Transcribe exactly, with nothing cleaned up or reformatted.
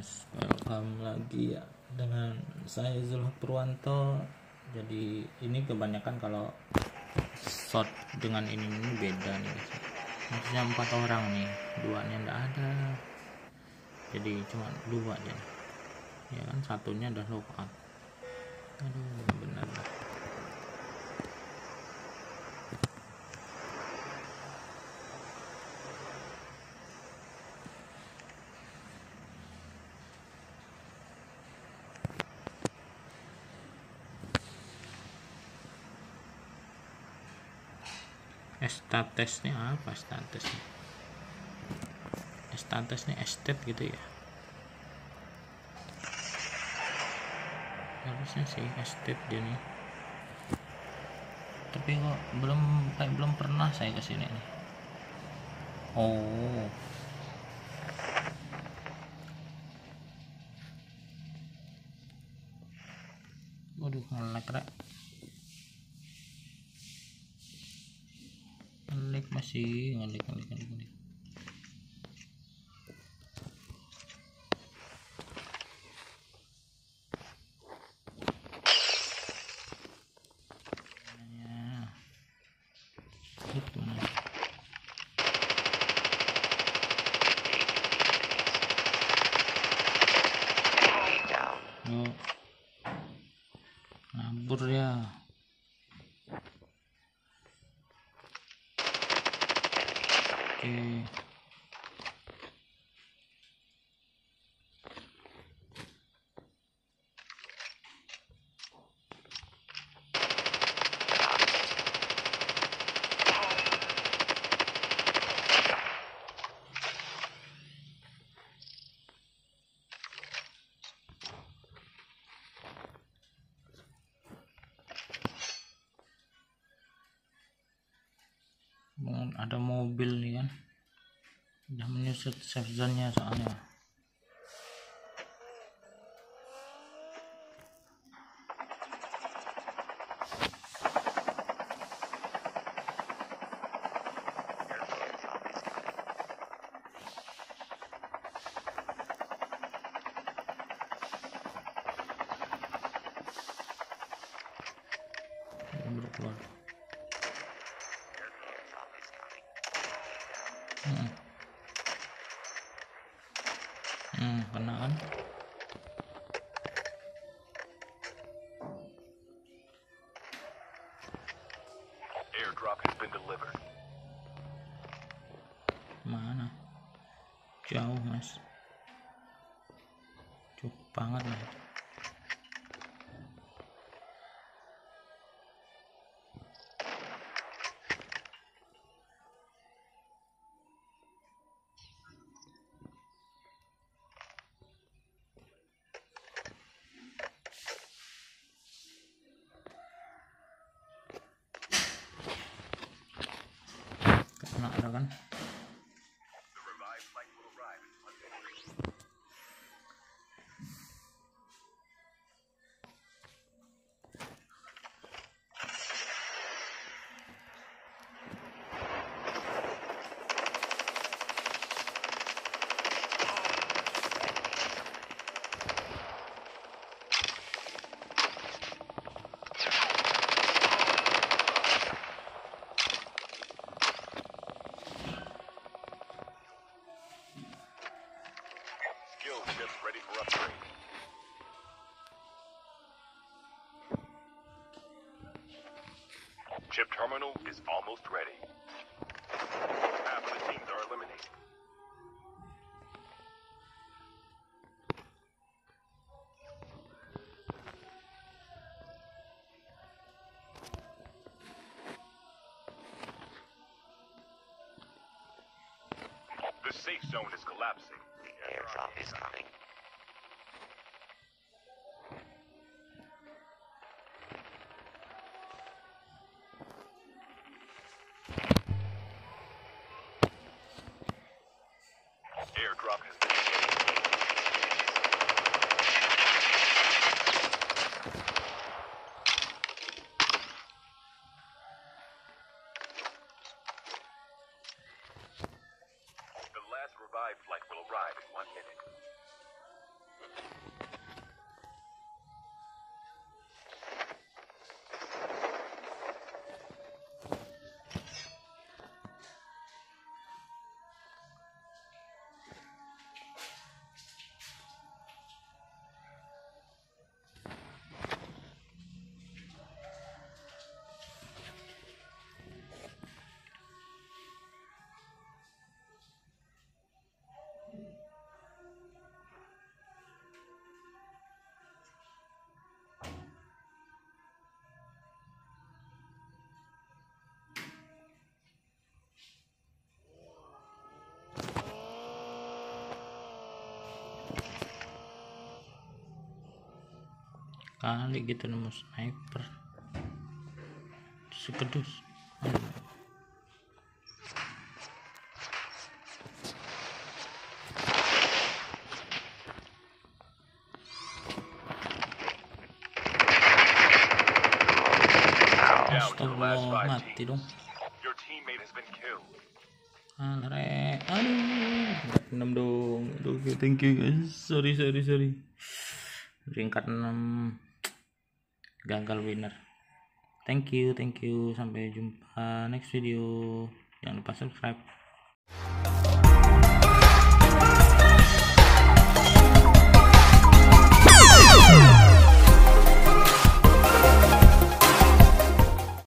guys, welcome lagi ya dengan saya Zulhak Purwanto. Jadi ini kebanyakan kalau shot dengan ini, ini beda nih guys. Maksudnya empat orang nih, duanya ndak ada, jadi cuma dua aja ya kan, satunya udah lockout. Aduh bener-bener Estates-nya apa? Estates-nya Estates-nya estate gitu ya, harusnya sih estate dia nih, tapi kok belum kayak belum pernah saya kesini nih. Oh waduh, ngelag rek, ngelag masih ngelag ngelag ngelag ngelag. Itu yuk nabur ya. Oke, ada mobil nih kan, udah menyusut safe zone-nya soalnya. Berkeluar. Hmm. Hmm, kena kan? Airdrop has been delivered. Mana? Jauh mas, cukup banget lah. Kena ada kan? The revived flight will arrive in one minute. Skill chips ready for upgrade. Chip terminal is almost ready. Half of the teams are eliminated. The safe zone is collapsing. Airdrop is coming. Airdrop has been delivered. The last revived flight will arrive in one minute. Kali gitu nemu sniper sekedus. Aduh. Down to the last Astagfirullah, five mati teams. dong. Your teammate has been killed. Alre, aduh, enam dong. Aduh, okay, thank you guys. Sorry, sorry, sorry. Peringkat enam gagal winner. Thank you, thank you. Sampai jumpa next video. Jangan lupa subscribe.